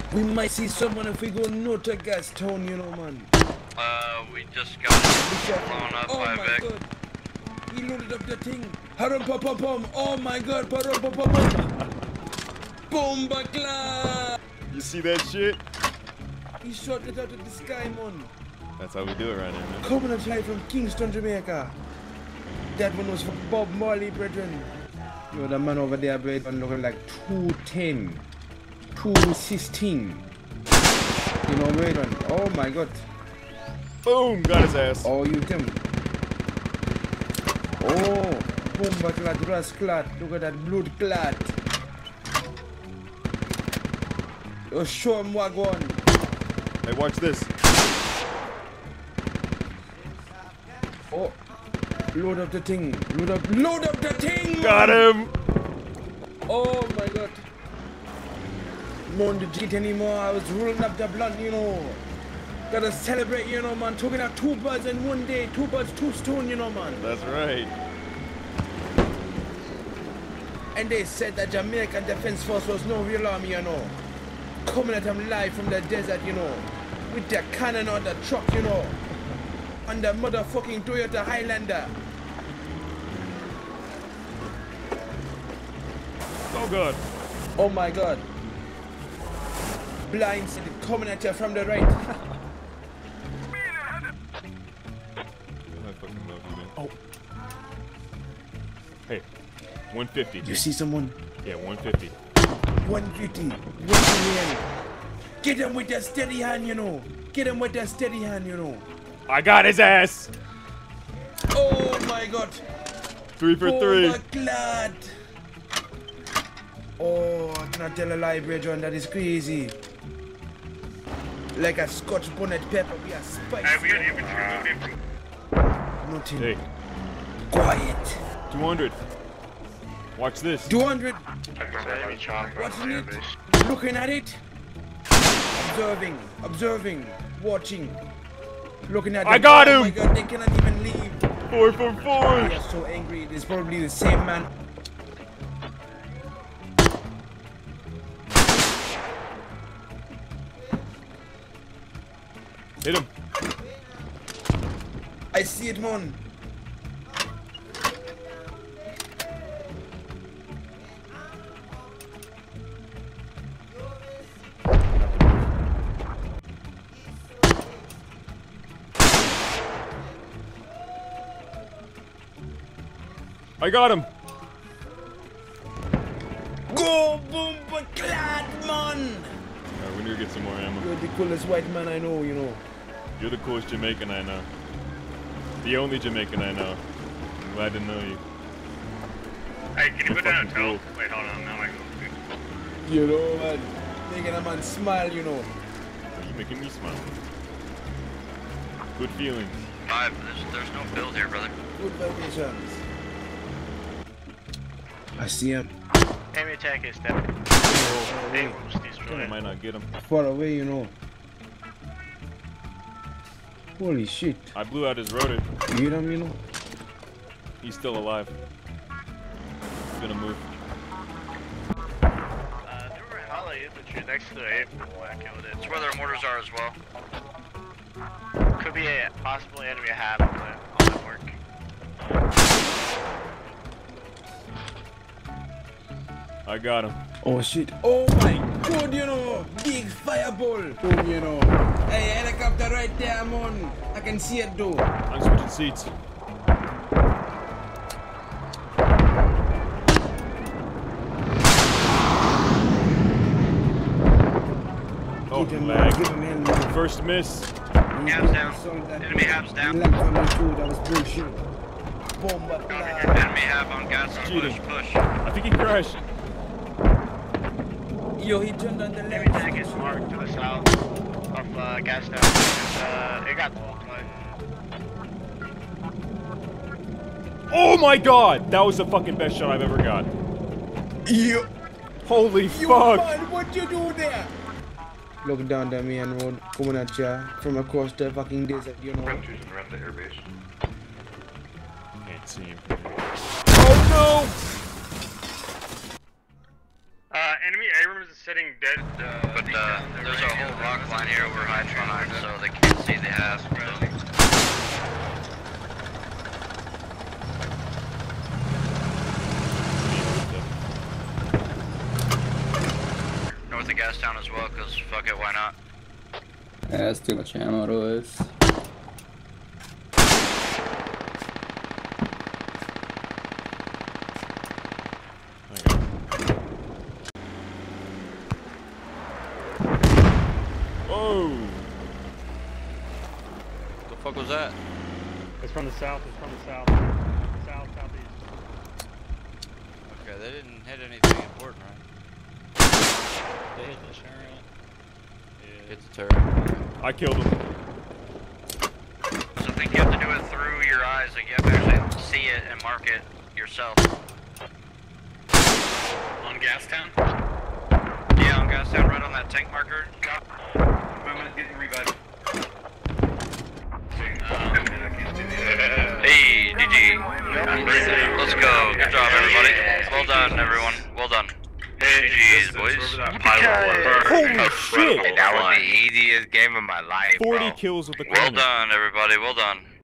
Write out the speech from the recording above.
We might see someone if we go north to Gas Town, you know, man. We just got blown up by a Vic. God. He loaded up the thing. Harum pum pum pum. Oh my god, parum pum pum pum. Bomba clap. You see that shit? He shot it out of the sky, man. That's how we do it right now, man. Coming up live from Kingston, Jamaica. That one was for Bob Marley, brethren. You know, the man over there, brethren, looking like 210, 216. You know, brethren. Oh my god. Boom! Got his ass. Oh, you them. Oh, bomba clot, grass clot. Look at that blood clot. Oh, show him what going. Hey, watch this. Oh, load up the thing. Load up the thing. Got him. Oh my god. Won't get anymore. I was rolling up the blunt, you know. Gotta celebrate, you know, man. Talking out 2 birds in one day. 2 birds, 2 stones, you know, man. That's right. And they said that Jamaican Defense Force was no real army, you know. Coming at them live from the desert, you know. With their cannon on the truck, you know. On the motherfucking Toyota Highlander. Oh god. Oh my god. Blindsided coming at you from the right. Oh. Hey, 150. You see someone? Yeah, 150. 150. 150. Get him with that steady hand, you know. Get him with that steady hand, you know. I got his ass. Oh my god. 3 for 3. Oh my god. Oh, I cannot tell a lie, brethren. That is crazy. Like a Scotch bonnet pepper, we are spicy. Hey, we got infantry moving from. Nothing. Hey. Quiet. 200. Watch this. 200. Watching Watching it. Looking at it. Observing. Watching. Looking at it. I got him. Oh my god, they cannot even leave. 4 for 4. They are so angry. It is probably the same man. Hit him. I see it, man. I got him. Go boom clad, man. Alright, we need to get some more ammo. You're the coolest white man I know, you know. You're the coolest Jamaican I know. The only Jamaican I know. I'm glad to know you. Hey, can you You're put down a fucking toe? cool. Wait, hold on. Now I go. You know, man. Making a man smile, you know. Are you making me smile? Good feelings. 5. There's no build here, brother. Good vibrations. I see him. Enemy attack is dead. Oh, They away. was I destroyed. might not get him. Far away, you know. Holy shit. I blew out his rotor. You hear him, you know? He's still alive. He's gonna move. There were hella infantry next to the airport when I killed it. It's where their mortars are as well. Could be a possible enemy have on that work. I got him. Oh shit. Oh my god, you know. Big fireball. Boom, you know. Hey, helicopter right there, man. I can see it though. I'm switching seats. Oh, Get him, lag. get him in, man. First miss. Habs down. Enemy habs down. Lag coming through, that was bullshit. Bomba clad. Enemy hab on gas and Cheating. push. I think he crashed. Yo, he turned on the Enemy left. attack is marked to the south of gas station. It got multiplied. Oh my god! That was the fucking best shot I've ever got. Yo. Holy Yo, fuck! man, what you do there? Look down the main road, coming at ya from across the fucking desert, you know. Around the airbase. Can't see him. Oh enemy Abrams is sitting dead. But there's a whole rock line here we're hiding behind, so they can't see the ass. North of Gastown as well, cause fuck it, why not? Yeah, that's too much ammo to waste. Whoa! The fuck was that? It's from the south. It's from the south. South, southeast. Okay, they didn't hit anything important, right? They hit the turret. Hit the turret. I killed him. So I think you have to do it through your eyes, like you have to actually see it and mark it yourself. On Gastown? Yeah, on Gastown, right on that tank marker. Movement getting revived. Hey, GG. Let's go. Good job, everybody. Well done, everyone. Well done. GG's, boys. Holy shit! That was the easiest game of my life, 40 bro. kills with the Well cannon. done, everybody. Well done.